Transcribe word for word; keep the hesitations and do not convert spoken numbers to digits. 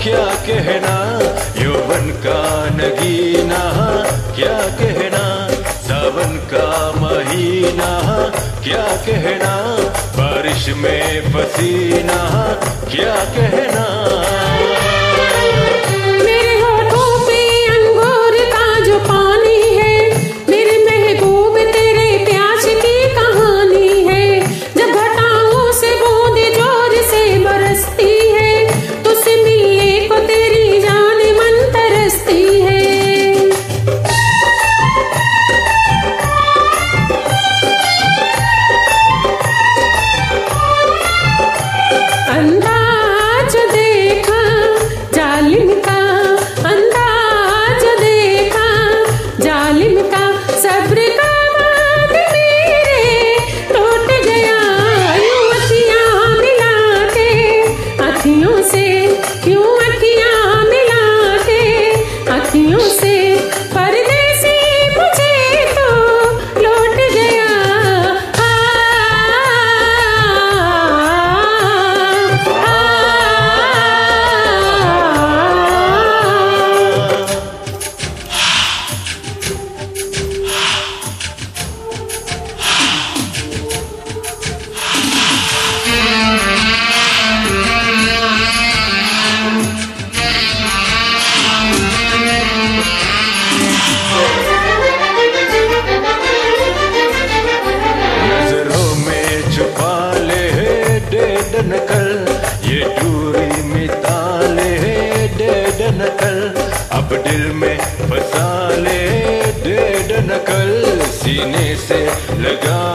क्या कहना, यौवन का नगीना क्या कहना, सावन का महीना क्या कहना, बारिश में पसीना क्या कहना। मेरे होठों पे अंगूर का जो पानी है, मेरे महबूब तेरे प्यास की कहानी है। जब घटाओं से बूंद जोर से बरसती है, तुझसे मिलने को तेरी जान मन तरसती है। अंदाज देखा जालिम का, अंदाज देखा जालिम का, सब्र का बांध मेरे टूट गया। यूं अखियां मिला के अखियों से, यूं अखियां मिला के अखियों से, परदेसी मुझे तो लौट गया। नजरों में छुपा ले डेढ़ नकल, ये दूरी मिटा ले डेढ़ नकल, अब दिल में फंसा ले डेढ़ नकल, सीने से लगा